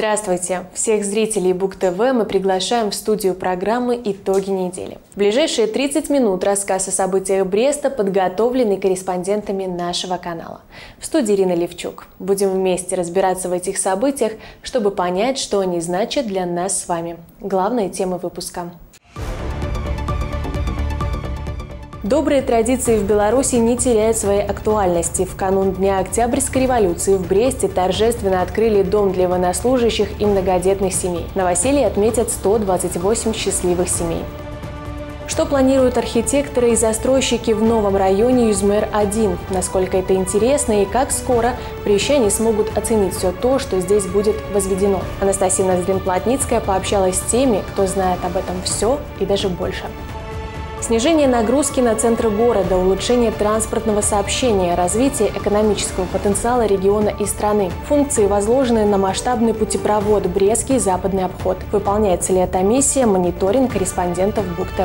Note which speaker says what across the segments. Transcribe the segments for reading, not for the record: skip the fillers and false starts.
Speaker 1: Здравствуйте! Всех зрителей Бук ТВ мы приглашаем в студию программы «Итоги недели». В ближайшие 30 минут рассказ о событиях Бреста, подготовленный корреспондентами нашего канала. В студии Ирина Левчук. Будем вместе разбираться в этих событиях, чтобы понять, что они значат для нас с вами. Главные темы выпуска. Добрые традиции в Беларуси не теряют своей актуальности. В канун Дня Октябрьской революции в Бресте торжественно открыли дом для военнослужащих и многодетных семей. Новоселье отметят 128 счастливых семей. Что планируют архитекторы и застройщики в новом районе Юзмер-1? Насколько это интересно и как скоро брестчане смогут оценить все то, что здесь будет возведено? Анастасия Ноздрин-Плотницкая пообщалась с теми, кто знает об этом все и даже больше. Снижение нагрузки на центр города, улучшение транспортного сообщения, развитие экономического потенциала региона и страны. Функции возложены на масштабный путепровод Брестский западный обход. Выполняется ли эта миссия? Мониторинг корреспондентов Бук ТВ.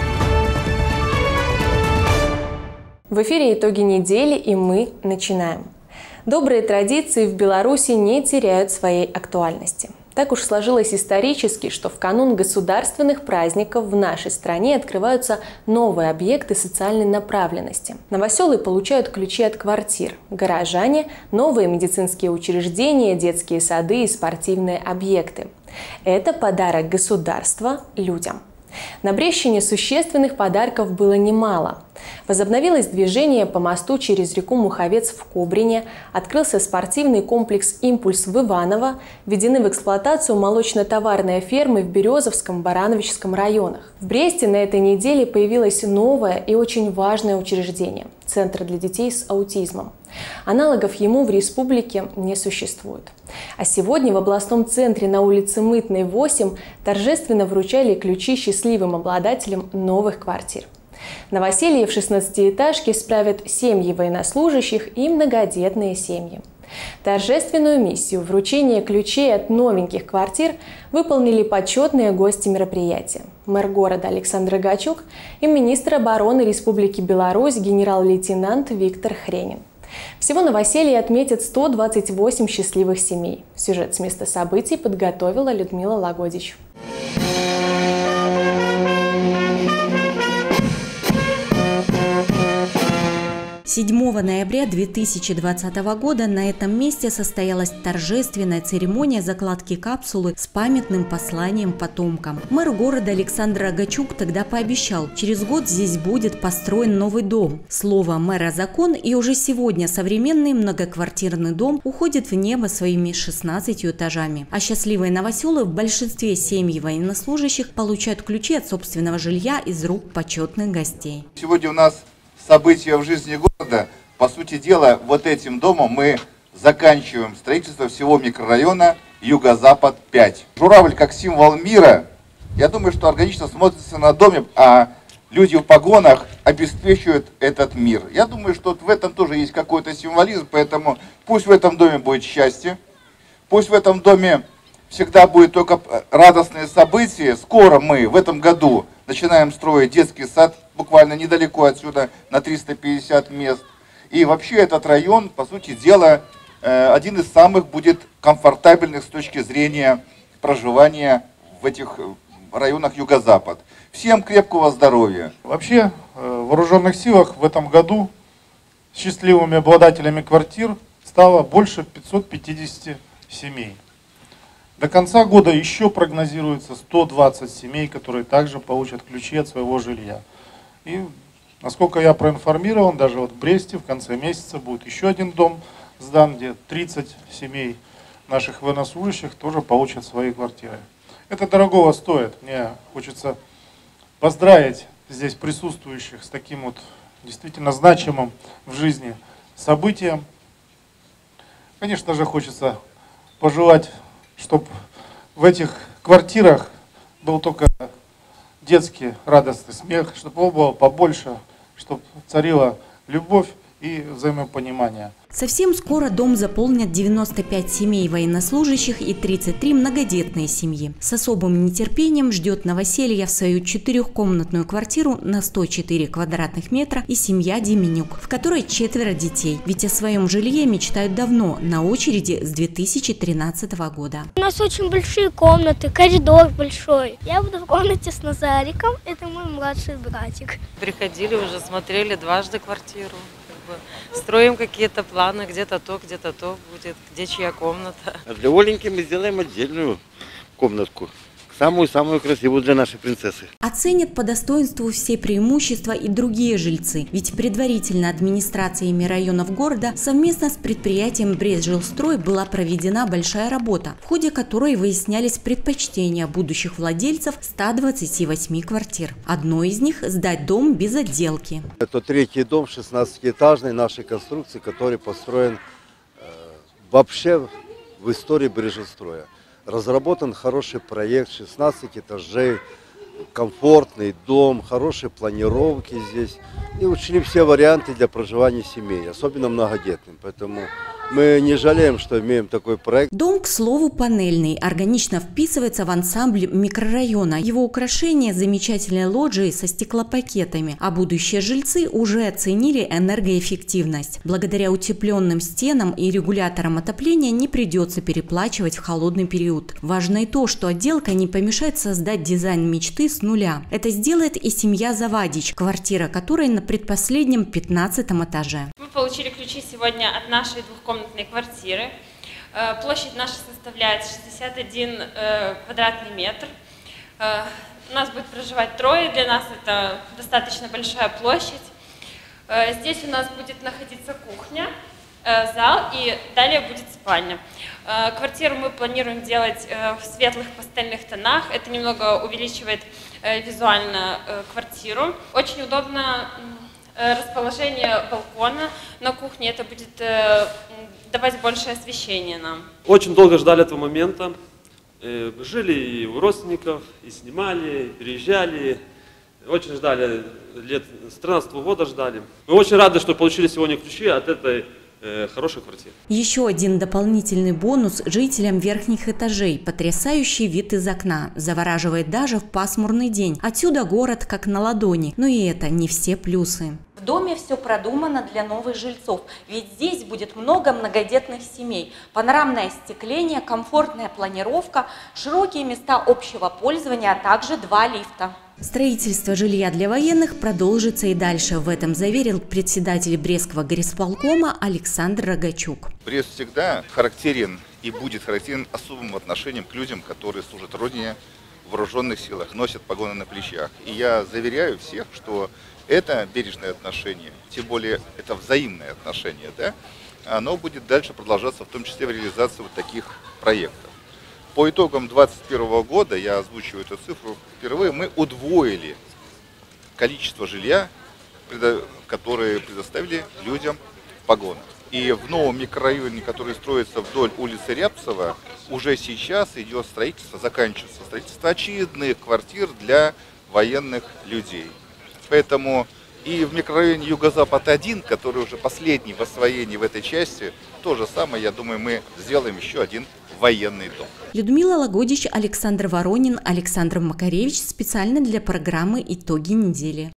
Speaker 1: В эфире «Итоги недели» и мы начинаем. Добрые традиции в Беларуси не теряют своей актуальности. Так уж сложилось исторически, что в канун государственных праздников в нашей стране открываются новые объекты социальной направленности. Новоселы получают ключи от квартир, горожане – новые медицинские учреждения, детские сады и спортивные объекты. Это подарок государства людям. На Брестщине существенных подарков было немало. Возобновилось движение по мосту через реку Муховец в Кобрине, открылся спортивный комплекс «Импульс» в Иваново, введены в эксплуатацию молочно-товарные фермы в Березовском, Барановичском районах. В Бресте на этой неделе появилось новое и очень важное учреждение – Центр для детей с аутизмом. Аналогов ему в республике не существует. А сегодня в областном центре на улице Мытной, 8 торжественно вручали ключи счастливым обладателям новых квартир. Новоселье в 16-этажке справят семьи военнослужащих и многодетные семьи. Торжественную миссию вручения ключей от новеньких квартир выполнили почетные гости мероприятия. Мэр города Александр Гачук и министр обороны Республики Беларусь генерал-лейтенант Виктор Хренин. Всего новоселье отметят 128 счастливых семей. Сюжет с места событий подготовила Людмила Лагодич.
Speaker 2: 7 ноября 2020 года на этом месте состоялась торжественная церемония закладки капсулы с памятным посланием потомкам. Мэр города Александр Гачук тогда пообещал, через год здесь будет построен новый дом. Слово мэра – закон, и уже сегодня современный многоквартирный дом уходит в небо своими 16 этажами. А счастливые новоселы в большинстве семей военнослужащих получают ключи от собственного жилья из рук почетных гостей.
Speaker 3: Сегодня у нас события в жизни города. По сути дела, вот этим домом мы заканчиваем строительство всего микрорайона Юго-Запад 5. Журавль как символ мира, я думаю, что органично смотрится на доме, а люди в погонах обеспечивают этот мир. Я думаю, что в этом тоже есть какой-то символизм, поэтому пусть в этом доме будет счастье, пусть в этом доме всегда будет только радостные события. Скоро мы в этом году начинаем строить детский сад, буквально недалеко отсюда, на 350 мест. И вообще этот район, по сути дела, один из самых будет комфортабельных с точки зрения проживания в этих районах Юго-Запад. Всем крепкого здоровья.
Speaker 4: Вообще в вооруженных силах в этом году счастливыми обладателями квартир стало больше 550 семей. До конца года еще прогнозируется 120 семей, которые также получат ключи от своего жилья. И, насколько я проинформирован, даже вот в Бресте в конце месяца будет еще один дом сдан, где 30 семей наших военнослужащих тоже получат свои квартиры. Это дорогого стоит. Мне хочется поздравить здесь присутствующих с таким вот действительно значимым в жизни событием. Конечно же, хочется пожелать, чтобы в этих квартирах был только детский радостный смех, чтобы его было побольше, чтобы царила любовь и взаимопонимание.
Speaker 2: Совсем скоро дом заполнят 95 семей военнослужащих и 33 многодетные семьи. С особым нетерпением ждет новоселья в свою 4-комнатную квартиру на 104 квадратных метра и семья Деменюк, в которой 4 детей. Ведь о своем жилье мечтают давно, на очереди с 2013 года.
Speaker 5: У нас очень большие комнаты, коридор большой. Я буду в комнате с Назариком, это мой младший братик.
Speaker 6: Приходили уже, смотрели дважды квартиру. Строим какие-то планы, где-то то будет, где чья комната.
Speaker 7: А для Оленьки мы сделаем отдельную комнатку. Самую-самую красивую для нашей принцессы.
Speaker 2: Оценят по достоинству все преимущества и другие жильцы. Ведь предварительно администрациями районов города совместно с предприятием Брестжилстрой была проведена большая работа, в ходе которой выяснялись предпочтения будущих владельцев 128 квартир. Одно из них – сдать дом без отделки.
Speaker 7: Это 3-й дом 16-этажной нашей конструкции, который построен вообще в истории Брестжилстроя. Разработан хороший проект, 16 этажей, комфортный дом, хорошие планировки здесь. И учли все варианты для проживания семей, особенно многодетным. Поэтому мы не жалеем, что имеем такой проект.
Speaker 2: Дом, к слову, панельный, органично вписывается в ансамбль микрорайона. Его украшение – замечательные лоджии со стеклопакетами, а будущие жильцы уже оценили энергоэффективность. Благодаря утепленным стенам и регуляторам отопления не придется переплачивать в холодный период. Важно и то, что отделка не помешает создать дизайн мечты с нуля. Это сделает и семья Завадич, квартира которой на предпоследнем 15-м этаже.
Speaker 8: Мы получили ключи сегодня от нашей двухкомнатной квартиры. Площадь наша составляет 61 квадратный метр. У нас будет проживать 3, для нас это достаточно большая площадь. Здесь у нас будет находиться кухня, зал и далее будет спальня. Квартиру мы планируем делать в светлых пастельных тонах. Это немного увеличивает визуально квартиру. Очень удобно расположение балкона на кухне. Это будет давать большее освещение нам.
Speaker 9: Очень долго ждали этого момента. Жили и у родственников, и снимали, и переезжали. Очень ждали, лет с 13 года ждали. Мы очень рады, что получили сегодня ключи от этой хорошей квартиры.
Speaker 2: Еще один дополнительный бонус жителям верхних этажей – потрясающий вид из окна. Завораживает даже в пасмурный день. Отсюда город как на ладони. Но и это не все плюсы.
Speaker 10: В доме все продумано для новых жильцов, ведь здесь будет много многодетных семей. Панорамное остекление, комфортная планировка, широкие места общего пользования, а также 2 лифта.
Speaker 2: Строительство жилья для военных продолжится и дальше. В этом заверил председатель Брестского горисполкома Александр Рогачук.
Speaker 3: Брест всегда характерен и будет характерен особым отношением к людям, которые служат Родине в вооруженных силах, носят погоны на плечах. И я заверяю всех, что это бережное отношение, тем более это взаимное отношение, да, оно будет дальше продолжаться, в том числе в реализации вот таких проектов. По итогам 2021 года, я озвучиваю эту цифру впервые, мы удвоили количество жилья, которое предоставили людям в погонах. И в новом микрорайоне, который строится вдоль улицы Рябцева, уже сейчас идет строительство, заканчивается строительство очередных квартир для военных людей. Поэтому и в микрорайоне Юго-Запад-1, который уже последний в освоении в этой части, то же самое, я думаю, мы сделаем еще один военный дом.
Speaker 2: Людмила Лагодич, Александр Воронин, Александр Макаревич специально для программы «Итоги недели».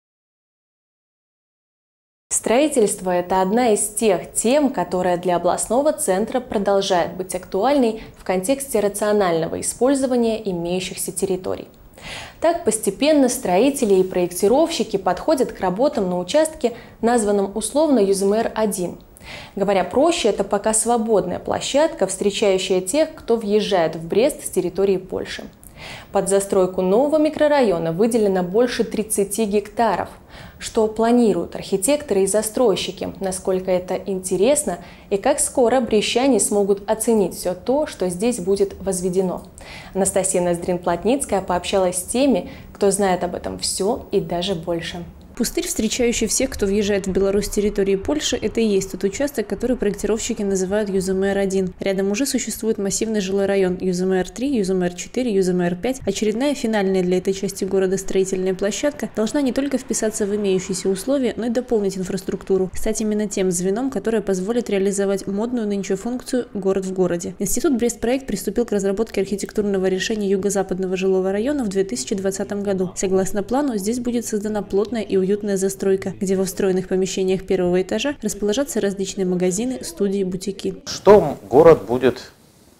Speaker 1: Строительство – это одна из тех тем, которая для областного центра продолжает быть актуальной в контексте рационального использования имеющихся территорий. Так, постепенно строители и проектировщики подходят к работам на участке, названном условно ЮЗМР-1. Говоря проще, это пока свободная площадка, встречающая тех, кто въезжает в Брест с территории Польши. Под застройку нового микрорайона выделено больше 30 гектаров. Что планируют архитекторы и застройщики, насколько это интересно и как скоро брестчане смогут оценить все то, что здесь будет возведено. Анастасия Ноздрин-Плотницкая пообщалась с теми, кто знает об этом все и даже больше. Пустырь, встречающий всех, кто въезжает в Беларусь с территории Польши, это и есть тот участок, который проектировщики называют ЮЗМР-1. Рядом уже существует массивный жилой район ЮЗМР-3, ЮЗМР-4, ЮЗМР-5. Очередная финальная для этой части города строительная площадка должна не только вписаться в имеющиеся условия, но и дополнить инфраструктуру, стать именно тем звеном, которое позволит реализовать модную нынче функцию «город в городе». Институт Брестпроект приступил к разработке архитектурного решения юго-западного жилого района в 2020 году. Согласно плану, здесь будет создана плотная и уютная застройка, где во встроенных помещениях первого этажа расположатся различные магазины, студии, бутики.
Speaker 11: Что город будет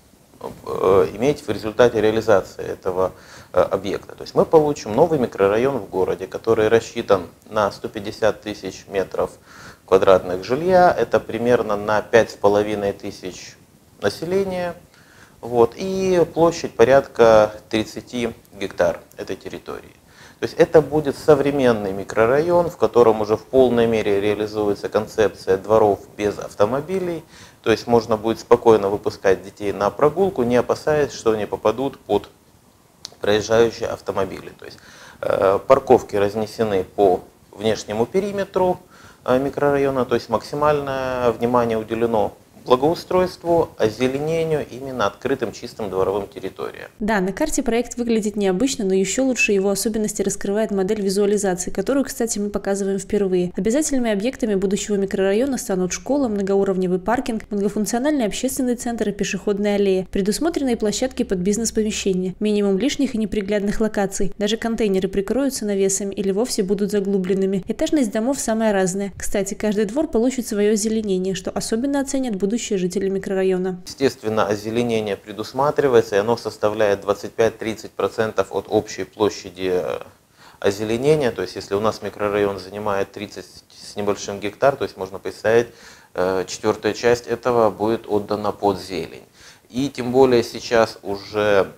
Speaker 11: иметь в результате реализации этого объекта? То есть мы получим новый микрорайон в городе, который рассчитан на 150 тысяч метров квадратных жилья, это примерно на 5500 населения, вот, и площадь порядка 30 гектар этой территории. То есть это будет современный микрорайон, в котором уже в полной мере реализуется концепция дворов без автомобилей. То есть можно будет спокойно выпускать детей на прогулку, не опасаясь, что они попадут под проезжающие автомобили. То есть парковки разнесены по внешнему периметру микрорайона, то есть максимальное внимание уделено благоустройству, озеленению, именно открытым чистым дворовым территориям.
Speaker 1: Да, на карте проект выглядит необычно, но еще лучше его особенности раскрывает модель визуализации, которую, кстати, мы показываем впервые. Обязательными объектами будущего микрорайона станут школа, многоуровневый паркинг, многофункциональный общественный центр и пешеходная аллея, предусмотренные площадки под бизнес-помещения, минимум лишних и неприглядных локаций. Даже контейнеры прикроются навесами или вовсе будут заглубленными. Этажность домов самая разная. Кстати, каждый двор получит свое озеленение, что особенно оценят будущие жители микрорайона.
Speaker 11: Естественно, озеленение предусматривается, и оно составляет 25-30% от общей площади озеленения. То есть, если у нас микрорайон занимает 30 с небольшим гектар, то есть можно представить, четвертая часть этого будет отдана под зелень. И тем более сейчас уже,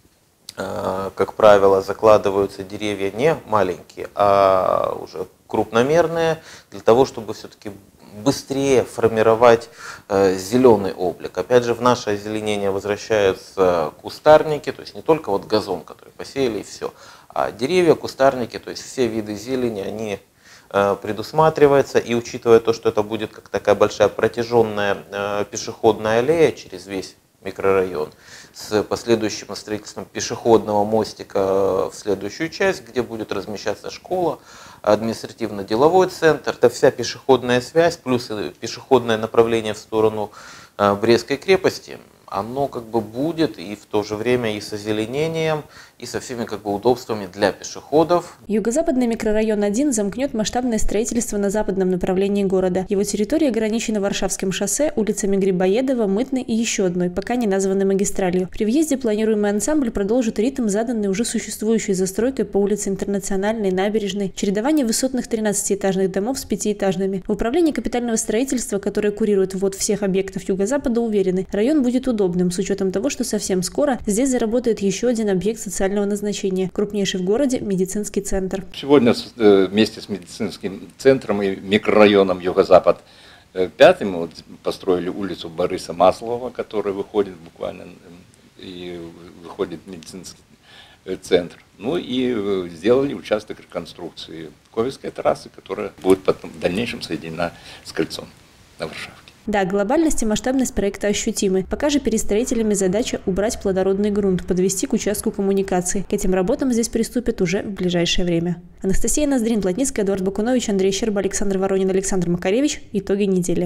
Speaker 11: как правило, закладываются деревья не маленькие, а уже крупномерные, для того, чтобы все-таки быстрее формировать зеленый облик. Опять же, в наше озеленение возвращаются кустарники, то есть не только вот газон, который посеяли и все, а деревья, кустарники, то есть все виды зелени, они предусматриваются. И учитывая то, что это будет как такая большая протяженная пешеходная аллея через весь микрорайон, с последующим строительством пешеходного мостика в следующую часть, где будет размещаться школа, административно-деловой центр. Это вся пешеходная связь, плюс пешеходное направление в сторону Брестской крепости. Оно как бы будет и в то же время и с озеленением, и со всеми как бы удобствами для пешеходов.
Speaker 1: Юго-западный микрорайон 1 замкнет масштабное строительство на западном направлении города. Его территория ограничена Варшавским шоссе, улицами Грибоедова, Мытной и еще одной, пока не названной магистралью. При въезде планируемый ансамбль продолжит ритм, заданный уже существующей застройкой по улице Интернациональной, Набережной, чередование высотных 13-этажных домов с 5-этажными. В управлении капитального строительства, которое курирует ввод всех объектов Юго-Запада, уверены, район будет удобным, с учетом того, что совсем скоро здесь заработает еще один объект социального назначения, крупнейший в городе медицинский центр.
Speaker 12: Сегодня вместе с медицинским центром и микрорайоном Юго-Запад 5 мы вот построили улицу Бориса Маслова, которая выходит буквально и выходит медицинский центр. Ну и сделали участок реконструкции Ковецкой трассы, которая будет потом в дальнейшем соединена с кольцом на Варшавке.
Speaker 1: Да, глобальность и масштабность проекта ощутимы. Пока же перед строителями задача убрать плодородный грунт, подвести к участку коммуникации. К этим работам здесь приступят уже в ближайшее время. Анастасия Ноздрин, Плотницкая, Эдуард Бакунович, Андрей Щерба, Александр Воронин, Александр Макаревич. Итоги недели.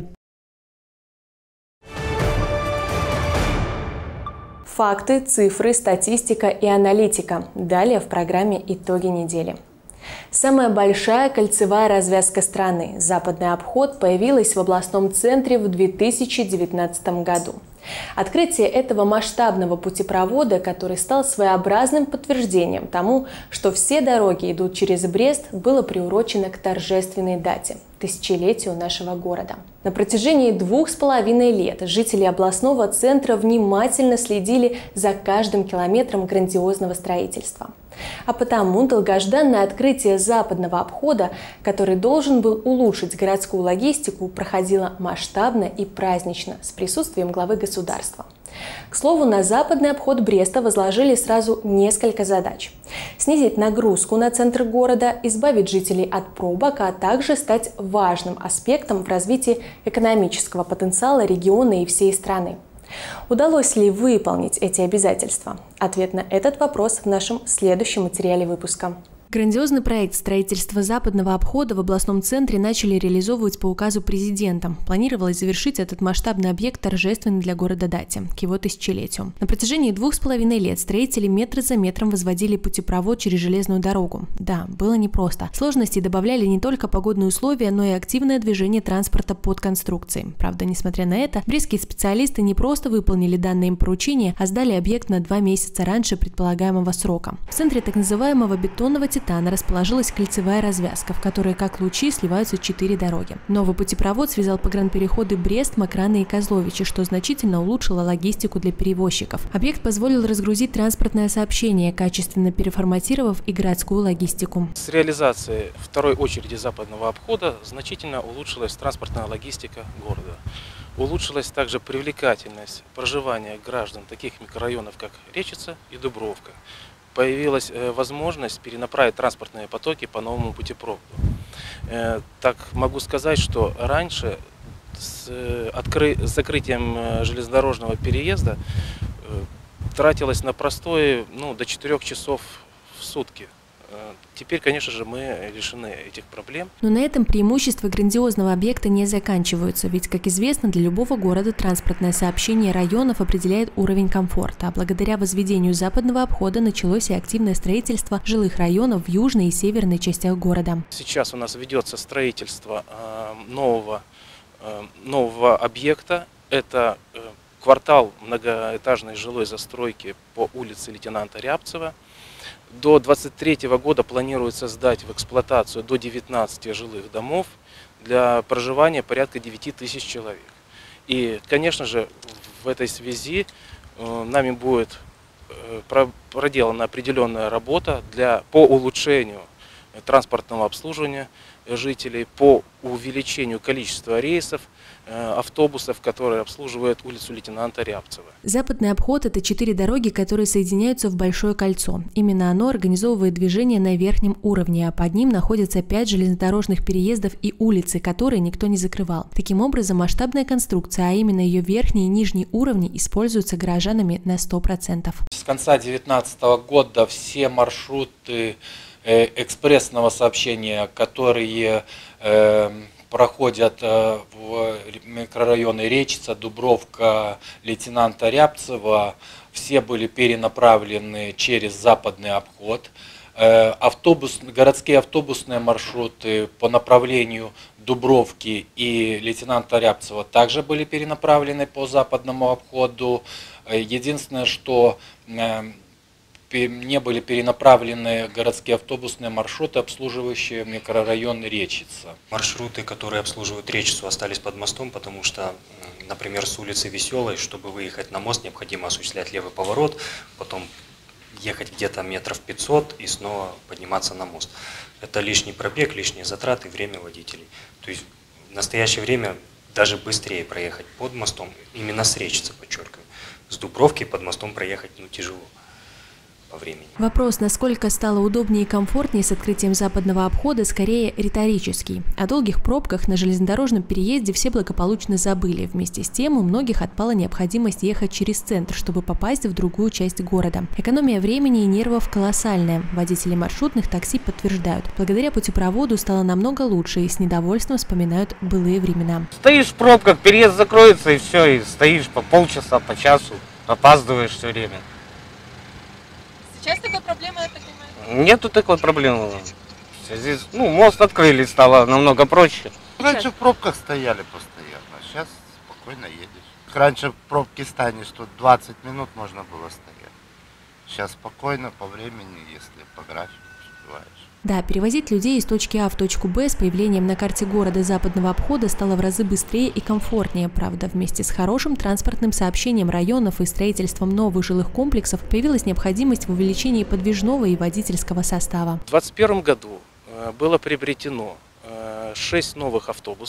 Speaker 1: Факты, цифры, статистика и аналитика. Далее в программе «Итоги недели». Самая большая кольцевая развязка страны – западный обход – появилась в областном центре в 2019 году. Открытие этого масштабного путепровода, который стал своеобразным подтверждением тому, что все дороги идут через Брест, было приурочено к торжественной дате – тысячелетию нашего города. На протяжении 2,5 лет жители областного центра внимательно следили за каждым километром грандиозного строительства. А потому долгожданное открытие западного обхода, который должен был улучшить городскую логистику, проходило масштабно и празднично с присутствием главы государства. К слову, на западный обход Бреста возложили сразу несколько задач. Снизить нагрузку на центр города, избавить жителей от пробок, а также стать важным аспектом в развитии экономического потенциала региона и всей страны. Удалось ли выполнить эти обязательства? Ответ на этот вопрос в нашем следующем материале выпуска. Грандиозный проект строительства западного обхода в областном центре начали реализовывать по указу президента. Планировалось завершить этот масштабный объект торжественно для города дате, к его тысячелетию. На протяжении 2,5 лет строители метр за метром возводили путепровод через железную дорогу. Да, было непросто. Сложности добавляли не только погодные условия, но и активное движение транспорта под конструкцией. Правда, несмотря на это, брестские специалисты не просто выполнили данное им поручение, а сдали объект на 2 месяца раньше предполагаемого срока. В центре так называемого бетонного титана расположилась кольцевая развязка, в которой как лучи сливаются 4 дороги. Новый путепровод связал погранпереходы Брест, Макраны и Козловичи, что значительно улучшило логистику для перевозчиков. Объект позволил разгрузить транспортное сообщение, качественно переформатировав и городскую логистику.
Speaker 13: С реализацией второй очереди западного обхода значительно улучшилась транспортная логистика города. Улучшилась также привлекательность проживания граждан таких микрорайонов, как Речица и Дубровка. Появилась возможность перенаправить транспортные потоки по новому путепроводу. Так могу сказать, что раньше с закрытием железнодорожного переезда тратилось на простое до 4 часов в сутки. Теперь, конечно же, мы лишены этих проблем.
Speaker 1: Но на этом преимущества грандиозного объекта не заканчиваются, ведь, как известно, для любого города транспортное сообщение районов определяет уровень комфорта, а благодаря возведению западного обхода началось и активное строительство жилых районов в южной и северной частях города.
Speaker 13: Сейчас у нас ведется строительство нового объекта. Это квартал многоэтажной жилой застройки по улице лейтенанта Рябцева. До 2023 года планируется сдать в эксплуатацию до 19 жилых домов для проживания порядка 9 тысяч человек. И, конечно же, в этой связи нами будет проделана определенная работа по улучшению транспортного обслуживания жителей, по увеличению количества рейсов, автобусов, которые обслуживают улицу лейтенанта Рябцева.
Speaker 1: Западный обход – это 4 дороги, которые соединяются в большое кольцо. Именно оно организовывает движение на верхнем уровне, а под ним находятся 5 железнодорожных переездов и улицы, которые никто не закрывал. Таким образом, масштабная конструкция, а именно ее верхний и нижний уровни, используются горожанами на 100%.
Speaker 14: С конца 2019 года все маршруты экспрессного сообщения, которые проходят в микрорайоны Речица, Дубровка, лейтенанта Рябцева, все были перенаправлены через западный обход. Городские автобусные маршруты по направлению Дубровки и лейтенанта Рябцева также были перенаправлены по западному обходу. Единственное, что не были перенаправлены городские автобусные маршруты, обслуживающие микрорайон Речица.
Speaker 15: Маршруты, которые обслуживают Речицу, остались под мостом, потому что, например, с улицы Веселой, чтобы выехать на мост, необходимо осуществлять левый поворот, потом ехать где-то метров 500 и снова подниматься на мост. Это лишний пробег, лишние затраты, время водителей. То есть в настоящее время даже быстрее проехать под мостом, именно с Речицы, подчеркиваю. С Дубровки под мостом проехать тяжело. По времени.
Speaker 1: Вопрос, насколько стало удобнее и комфортнее с открытием западного обхода, скорее риторический. О долгих пробках на железнодорожном переезде все благополучно забыли. Вместе с тем у многих отпала необходимость ехать через центр, чтобы попасть в другую часть города. Экономия времени и нервов колоссальная. Водители маршрутных такси подтверждают. Благодаря путепроводу стало намного лучше и с недовольством вспоминают былые времена.
Speaker 16: Стоишь в пробках, переезд закроется и все, и стоишь по полчаса, по часу, опаздываешь все время.
Speaker 17: Сейчас такой проблемы, я так понимаю?
Speaker 16: Нету такой проблемы. Здесь, мост открыли, стало намного проще.
Speaker 18: Раньше в пробках стояли постоянно, сейчас спокойно едешь. Раньше в пробке станешь, тут 20 минут можно было стоять. Сейчас спокойно, по времени, если по графику успеваешь.
Speaker 1: Да, перевозить людей из точки А в точку Б с появлением на карте города западного обхода стало в разы быстрее и комфортнее. Правда, вместе с хорошим транспортным сообщением районов и строительством новых жилых комплексов появилась необходимость в увеличении подвижного и водительского состава.
Speaker 13: В 2021 году было приобретено 6 новых автобусов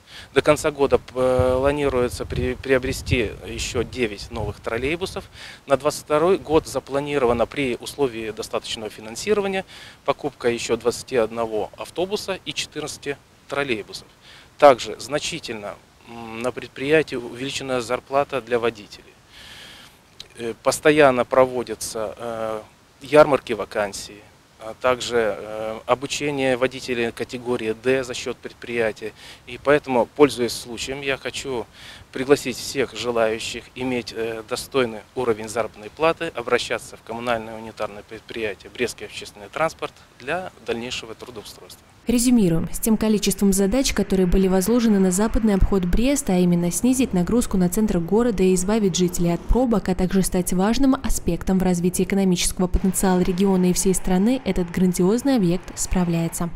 Speaker 13: До конца года планируется приобрести еще 9 новых троллейбусов. На 2022 год запланировано при условии достаточного финансирования покупка еще 21 автобуса и 14 троллейбусов. Также значительно на предприятии увеличена зарплата для водителей. Постоянно проводятся ярмарки вакансий, а также обучение водителей категории D за счет предприятия. И поэтому, пользуясь случаем, я хочу пригласить всех желающих иметь достойный уровень заработной платы, обращаться в коммунальное унитарное предприятие «Брестский общественный транспорт» для дальнейшего трудоустройства.
Speaker 1: Резюмируем. С тем количеством задач, которые были возложены на западный обход Бреста, а именно снизить нагрузку на центр города и избавить жителей от пробок, а также стать важным аспектом в развитии экономического потенциала региона и всей страны, этот грандиозный объект справляется.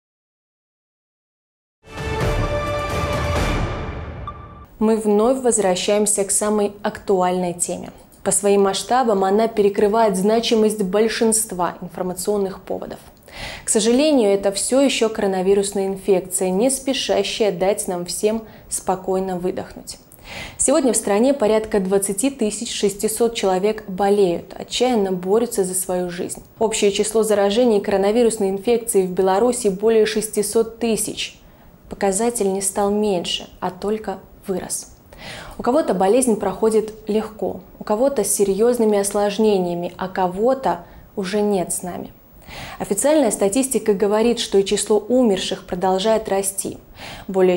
Speaker 1: Мы вновь возвращаемся к самой актуальной теме. По своим масштабам она перекрывает значимость большинства информационных поводов. К сожалению, это все еще коронавирусная инфекция, не спешащая дать нам всем спокойно выдохнуть. Сегодня в стране порядка 20 600 человек болеют, отчаянно борются за свою жизнь. Общее число заражений коронавирусной инфекцией в Беларуси более 600 тысяч. Показатель не стал меньше, а только вырос. У кого-то болезнь проходит легко, у кого-то с серьезными осложнениями, а кого-то уже нет с нами. Официальная статистика говорит, что и число умерших продолжает расти. Более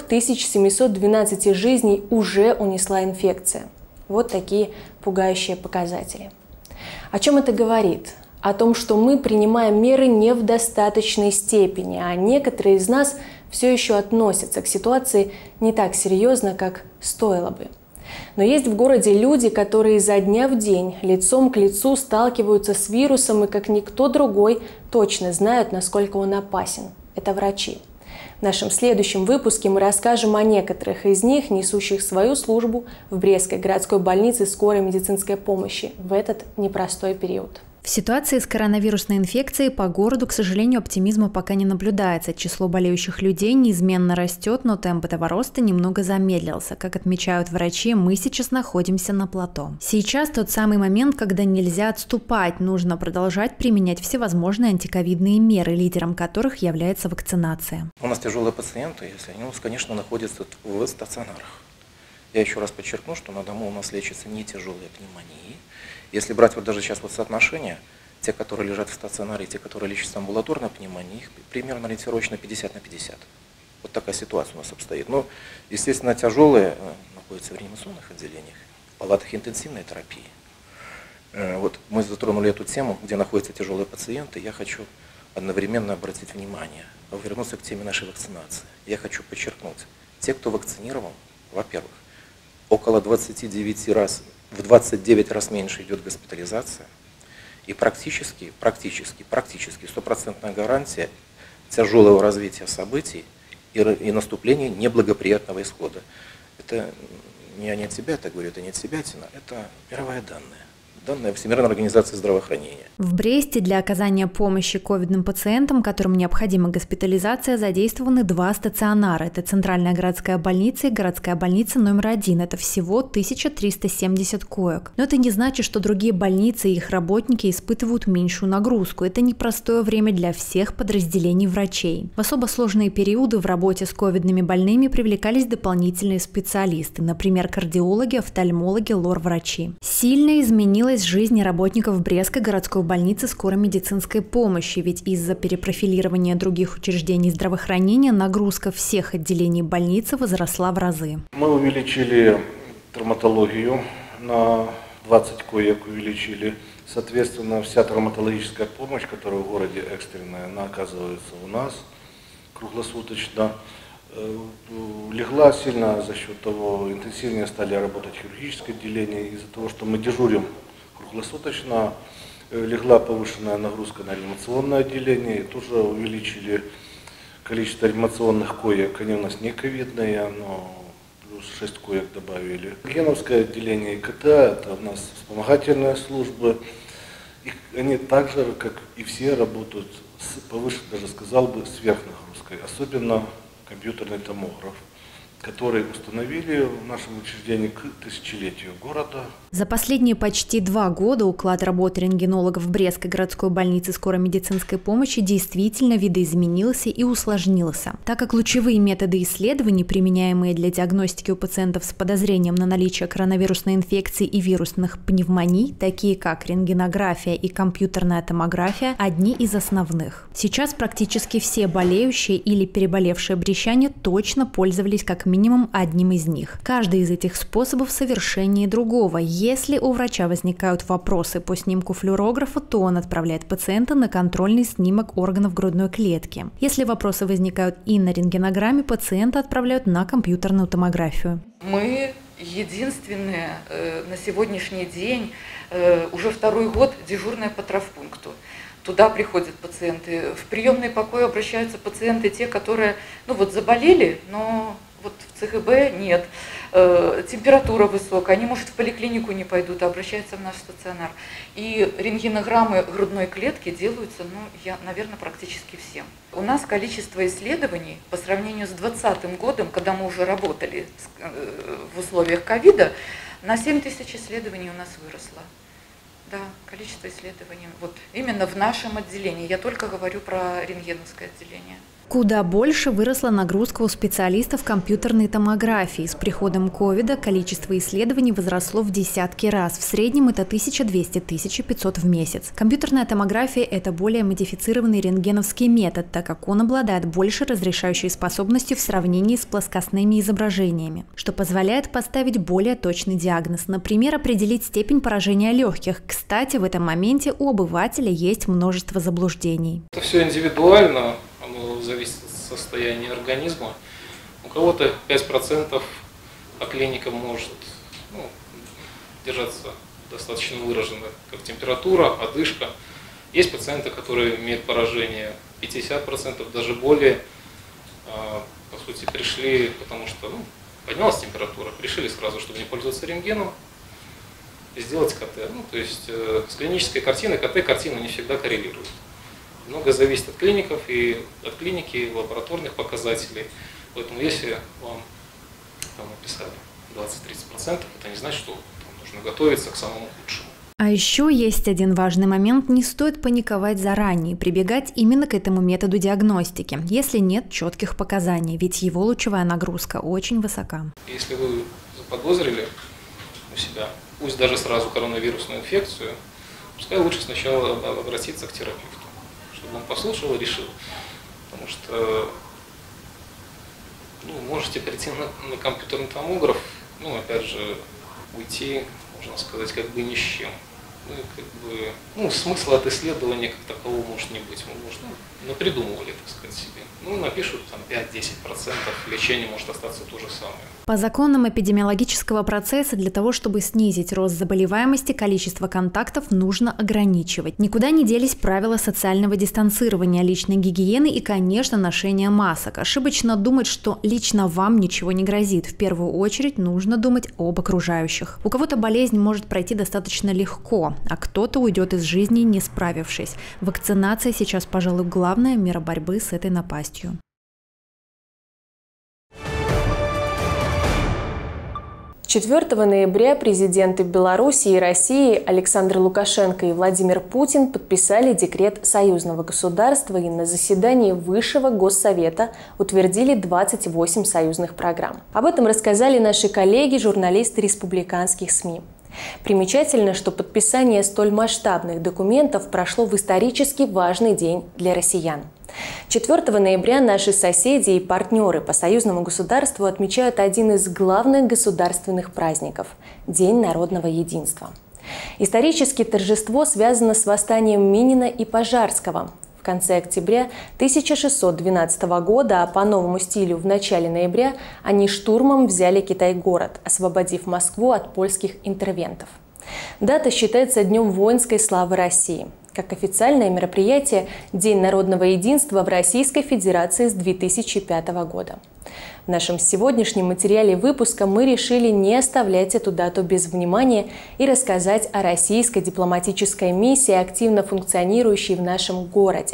Speaker 1: 4712 жизней уже унесла инфекция. Вот такие пугающие показатели. О чем это говорит? О том, что мы принимаем меры не в достаточной степени, а некоторые из нас все еще относятся к ситуации не так серьезно, как стоило бы. Но есть в городе люди, которые изо дня в день, лицом к лицу сталкиваются с вирусом и как никто другой точно знают, насколько он опасен. Это врачи. В нашем следующем выпуске мы расскажем о некоторых из них, несущих свою службу в Брестской городской больнице скорой медицинской помощи в этот непростой период.
Speaker 2: В ситуации с коронавирусной инфекцией по городу, к сожалению, оптимизма пока не наблюдается. Число болеющих людей неизменно растет, но темп этого роста немного замедлился. Как отмечают врачи, мы сейчас находимся на плато. Сейчас тот самый момент, когда нельзя отступать, нужно продолжать применять всевозможные антиковидные меры, лидером которых является вакцинация.
Speaker 13: У нас тяжелые пациенты, если они, конечно, находятся в стационарах. Я еще раз подчеркну, что на дому у нас лечатся не тяжелые пневмонии. Если брать вот даже сейчас вот соотношение, те, которые лежат в стационаре, и те, которые лечатся амбулаторной пневмонией, их примерно ориентировочно 50 на 50. Вот такая ситуация у нас обстоит. Но, естественно, тяжелые находятся в реанимационных отделениях, в палатах интенсивной терапии. Вот мы затронули эту тему, где находятся тяжелые пациенты. Я хочу одновременно обратить внимание, вернуться к теме нашей вакцинации. Я хочу подчеркнуть, те, кто вакцинирован, во-первых, около 29 раз меньше идет госпитализация, и практически 100% гарантия тяжелого развития событий и наступления неблагоприятного исхода. Это не от себя так говорю, это не от себятина, это мировые данные. Данные Всемирной организации здравоохранения.
Speaker 2: В Бресте для оказания помощи ковидным пациентам, которым необходима госпитализация, задействованы 2 стационара. Это Центральная городская больница и городская больница номер 1. Это всего 1370 коек. Но это не значит, что другие больницы и их работники испытывают меньшую нагрузку. Это непростое время для всех подразделений врачей. В особо сложные периоды в работе с ковидными больными привлекались дополнительные специалисты, например, кардиологи, офтальмологи, лор-врачи. Сильно изменилась жизнь работников Брестской городской больницы скорой медицинской помощи, ведь из-за перепрофилирования других учреждений здравоохранения нагрузка всех отделений больницы возросла в разы.
Speaker 4: Мы увеличили травматологию на 20 коек, увеличили. Соответственно, вся травматологическая помощь, которая в городе экстренная, она оказывается у нас круглосуточно. Легла сильно за счет того, интенсивнее стали работать хирургическое отделение, из-за того, что мы дежурим круглосуточно, легла повышенная нагрузка на реанимационное отделение, и тоже увеличили количество реанимационных коек. Они у нас не ковидные, но плюс 6 коек добавили. Геновское отделение ИКТ, это у нас вспомогательные службы. И они так же, как и все, работают с повышенной, даже сказал бы, сверхнагрузкой, особенно компьютерный томограф.
Speaker 19: который установили в нашем учреждении к тысячелетию города.
Speaker 2: За последние почти 2 года уклад работы рентгенологов Брестской городской больницы скорой медицинской помощи действительно видоизменился и усложнился, так как ключевые методы исследований, применяемые для диагностики у пациентов с подозрением на наличие коронавирусной инфекции и вирусных пневмоний, такие как рентгенография и компьютерная томография, одни из основных. Сейчас практически все болеющие или переболевшие брестчане точно пользовались как минимум одним из них. Каждый из этих способов совершеннее другого. Если у врача возникают вопросы по снимку флюорографа, то он отправляет пациента на контрольный снимок органов грудной клетки. Если вопросы возникают и на рентгенограмме, пациента отправляют на компьютерную томографию.
Speaker 20: Мы единственные на сегодняшний день, уже 2-й год, дежурные по травмпункту. Туда приходят пациенты. В приемный покой обращаются пациенты, те, которые заболели, но вот в ЦГБ нет, температура высокая, они, может, в поликлинику не пойдут, а обращаются в наш стационар. И рентгенограммы грудной клетки делаются, наверное, практически всем. У нас количество исследований по сравнению с 2020 годом, когда мы уже работали в условиях ковида, на 7 тысяч исследований у нас выросло. Да, количество исследований. Вот именно в нашем отделении. Я только говорю про рентгеновское отделение.
Speaker 2: Куда больше выросла нагрузка у специалистов компьютерной томографии. С приходом ковида количество исследований возросло в десятки раз. В среднем это 1200-1500 в месяц. Компьютерная томография – это более модифицированный рентгеновский метод, так как он обладает большей разрешающей способностью в сравнении с плоскостными изображениями, что позволяет поставить более точный диагноз, например, определить степень поражения легких. Кстати, в этом моменте у обывателя есть множество заблуждений.
Speaker 13: Это все индивидуально. Оно зависит от состояния организма. У кого-то 5% по клиникам может держаться достаточно выраженно, как температура, одышка. Есть пациенты, которые имеют поражение 50%, даже более. По сути, пришли, потому что поднялась температура, решили сразу, чтобы не пользоваться рентгеном, и сделать КТ. То есть с клинической картиной КТ-картина не всегда коррелирует. Много зависит от клиников и от клиники, лабораторных показателей. Поэтому если вам написали 20-30%, это не значит, что нужно готовиться к самому худшему.
Speaker 2: А еще есть один важный момент. Не стоит паниковать заранее, прибегать именно к этому методу диагностики, если нет четких показаний, ведь его лучевая нагрузка очень высока.
Speaker 13: Если вы заподозрили у себя, пусть даже сразу коронавирусную инфекцию, пускай лучше сначала обратиться к терапевту, чтобы он послушал и решил. Потому что можете прийти на компьютерный томограф, опять же, уйти, можно сказать, как бы ни с чем. Смысла от исследования как такового может не быть. Мы, может, напридумывали, так сказать, себе. Напишут там 5-10%, лечение может остаться то же самое.
Speaker 2: По законам эпидемиологического процесса для того, чтобы снизить рост заболеваемости, количество контактов нужно ограничивать. Никуда не делись правила социального дистанцирования, личной гигиены и, конечно, ношения масок. Ошибочно думать, что лично вам ничего не грозит. В первую очередь нужно думать об окружающих. У кого-то болезнь может пройти достаточно легко, а кто-то уйдет из жизни, не справившись. Вакцинация сейчас, пожалуй, главная мера борьбы с этой напастью.
Speaker 1: 4 ноября президенты Беларуси и России Александр Лукашенко и Владимир Путин подписали декрет союзного государства и на заседании Высшего Госсовета утвердили 28 союзных программ. Об этом рассказали наши коллеги, журналисты республиканских СМИ. Примечательно, что подписание столь масштабных документов прошло в исторически важный день для россиян. 4 ноября наши соседи и партнеры по союзному государству отмечают один из главных государственных праздников – День народного единства. Исторически торжество связано с восстанием Минина и Пожарского в конце октября 1612 года, а по новому стилю в начале ноября они штурмом взяли Китай-город, освободив Москву от польских интервентов. Дата считается Днем воинской славы России. Как официальное мероприятие День народного единства в Российской Федерации с 2005 года. В нашем сегодняшнем материале выпуска мы решили не оставлять эту дату без внимания и рассказать о российской дипломатической миссии, активно функционирующей в нашем городе.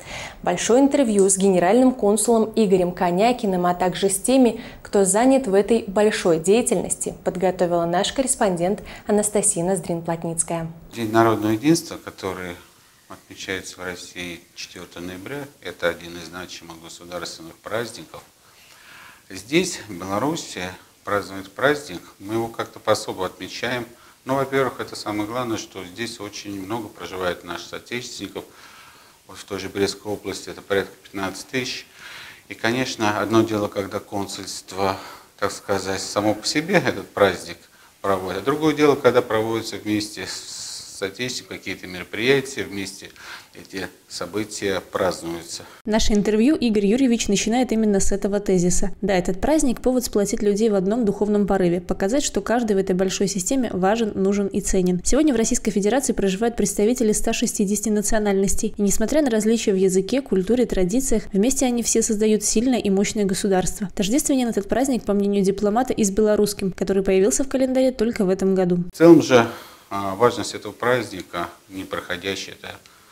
Speaker 1: Большое интервью с генеральным консулом Игорем Конякиным, а также с теми, кто занят в этой большой деятельности, подготовила наш корреспондент Анастасия Ноздрин-Плотницкая.
Speaker 21: День народного единства, который отмечается в России 4 ноября, это один из значимых государственных праздников. Здесь, в Беларуси, праздновать праздник, мы его как-то по-особому отмечаем. Ну, во-первых, это самое главное, что здесь очень много проживает наших соотечественников. Вот в той же Брестской области это порядка 15 тысяч. И, конечно, одно дело, когда консульство, так сказать, само по себе этот праздник проводит. А другое дело, когда проводятся вместе с соотечественниками какие-то мероприятия, вместе эти события празднуются.
Speaker 1: Наше интервью Игорь Юрьевич начинает именно с этого тезиса. Да, этот праздник – повод сплотить людей в одном духовном порыве, показать, что каждый в этой большой системе важен, нужен и ценен. Сегодня в Российской Федерации проживают представители 160 национальностей. И несмотря на различия в языке, культуре, традициях, вместе они все создают сильное и мощное государство. Тождественен этот праздник, по мнению дипломата, и с белорусским, который появился в календаре только в этом году.
Speaker 21: В целом же важность этого праздника, не проходящая, это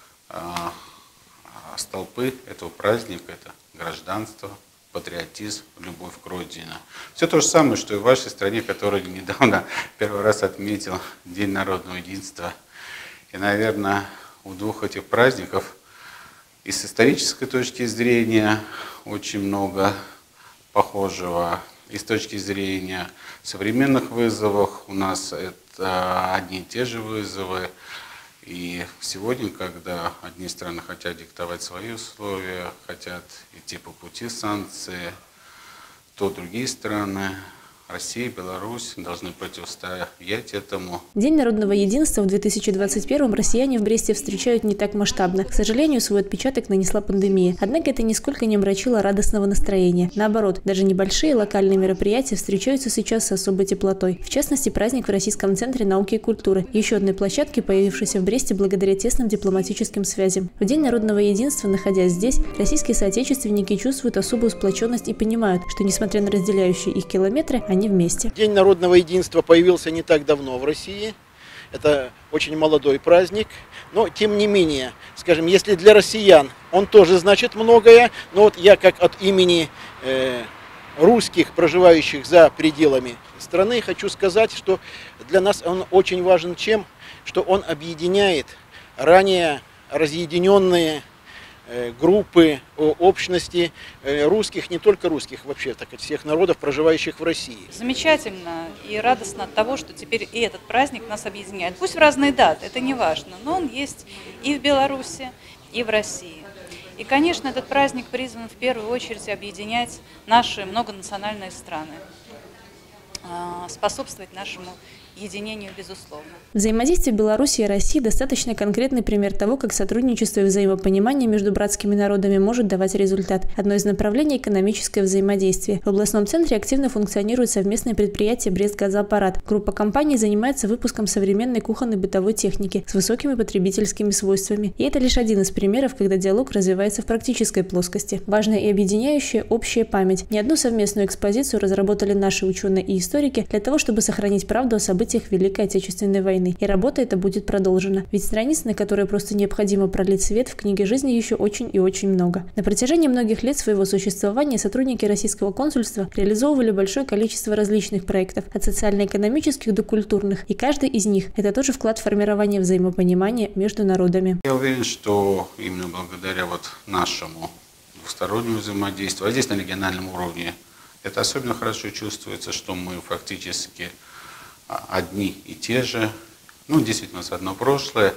Speaker 21: столпы этого праздника, это гражданство, патриотизм, любовь к родине. Все то же самое, что и в вашей стране, которая недавно первый раз отметил День народного единства. И, наверное, у двух этих праздников и с исторической точки зрения очень много похожего, и с точки зрения современных вызовов у нас это одни и те же вызовы. И сегодня, когда одни страны хотят диктовать свои условия, хотят идти по пути санкций, то другие страны, Россия, Беларусь, должны противостоять этому.
Speaker 1: День народного единства в 2021-м россияне в Бресте встречают не так масштабно. К сожалению, свой отпечаток нанесла пандемия. Однако это нисколько не омрачило радостного настроения. Наоборот, даже небольшие локальные мероприятия встречаются сейчас с особой теплотой. В частности, праздник в Российском центре науки и культуры, еще одной площадке, появившейся в Бресте благодаря тесным дипломатическим связям. В День народного единства, находясь здесь, российские соотечественники чувствуют особую сплоченность и понимают, что, несмотря на разделяющие их километры, они вместе.
Speaker 22: День народного единства появился не так давно в России. Это очень молодой праздник. Но, тем не менее, скажем, если для россиян он тоже значит многое, но вот я как от имени русских, проживающих за пределами страны, хочу сказать, что для нас он очень важен тем, что он объединяет ранее разъединенные группы, общности русских, не только русских, вообще так сказать, всех народов, проживающих в России.
Speaker 23: Замечательно и радостно от того, что теперь и этот праздник нас объединяет. Пусть в разные даты, это не важно, но он есть и в Беларуси, и в России. И, конечно, этот праздник призван в первую очередь объединять наши многонациональные страны, способствовать нашему единению, безусловно.
Speaker 1: Взаимодействие Беларуси и России – достаточно конкретный пример того, как сотрудничество и взаимопонимание между братскими народами может давать результат. Одно из направлений – экономическое взаимодействие. В областном центре активно функционирует совместное предприятие «Брестгазоаппарат». Группа компаний занимается выпуском современной кухонной бытовой техники с высокими потребительскими свойствами. И это лишь один из примеров, когда диалог развивается в практической плоскости. Важная и объединяющая – общая память. Не одну совместную экспозицию разработали наши ученые и историки для того, чтобы сохранить правду о событиях Великой Отечественной войны. И работа эта будет продолжена. Ведь страниц, на которые просто необходимо пролить свет, в книге жизни еще очень и очень много. На протяжении многих лет своего существования сотрудники российского консульства реализовывали большое количество различных проектов, от социально-экономических до культурных. И каждый из них – это тоже вклад в формирование взаимопонимания между народами.
Speaker 21: Я уверен, что именно благодаря нашему двустороннему взаимодействию, а здесь на региональном уровне, это особенно хорошо чувствуется, что мы фактически одни и те же, действительно, у нас одно прошлое.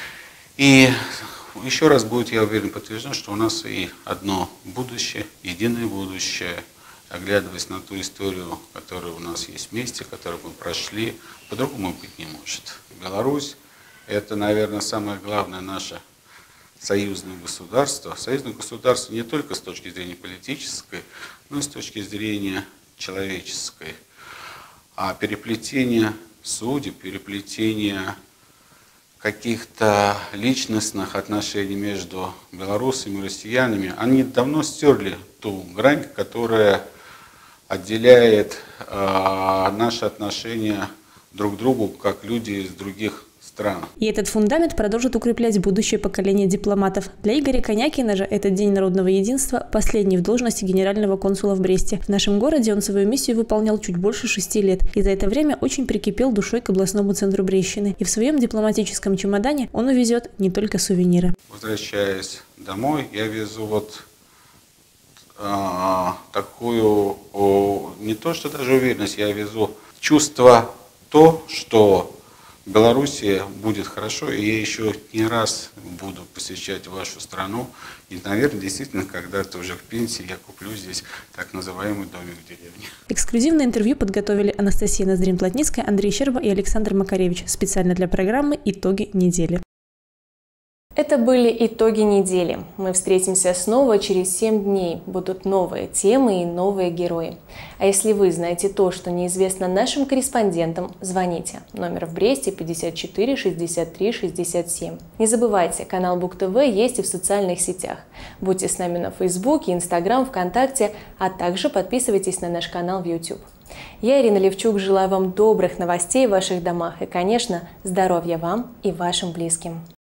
Speaker 21: И еще раз будет, я уверен, подтверждено, что у нас и одно будущее, единое будущее, оглядываясь на ту историю, которая у нас есть вместе, которую мы прошли, по-другому быть не может. Беларусь – это, наверное, самое главное наше союзное государство. Союзное государство не только с точки зрения политической, но и с точки зрения человеческой. А переплетение судеб, переплетение каких-то личностных отношений между белорусами и россиянами, они давно стерли ту грань, которая отделяет наши отношения друг к другу, как люди из других стран.
Speaker 1: И этот фундамент продолжит укреплять будущее поколение дипломатов. Для Игоря Конякина же этот День народного единства – последний в должности генерального консула в Бресте. В нашем городе он свою миссию выполнял чуть больше 6 лет. И за это время очень прикипел душой к областному центру Брестщины. И в своем дипломатическом чемодане он увезет не только сувениры.
Speaker 21: Возвращаясь домой, я везу такую, не то что даже уверенность, я везу чувство то, что в Беларуси будет хорошо, и я еще не раз буду посещать вашу страну. И, наверное, действительно, когда-то уже в пенсии я куплю здесь так называемый домик в деревне.
Speaker 1: Эксклюзивное интервью подготовили Анастасия Ноздрин-Плотницкая, Андрей Щерба и Александр Макаревич специально для программы «Итоги недели». Это были итоги недели. Мы встретимся снова через 7 дней. Будут новые темы и новые герои. А если вы знаете то, что неизвестно нашим корреспондентам, звоните. Номер в Бресте 54 63 67. Не забывайте, канал Бук ТВ есть и в социальных сетях. Будьте с нами на Фейсбуке, Инстаграм, ВКонтакте, а также подписывайтесь на наш канал в YouTube. Я, Ирина Левчук, желаю вам добрых новостей в ваших домах и, конечно, здоровья вам и вашим близким.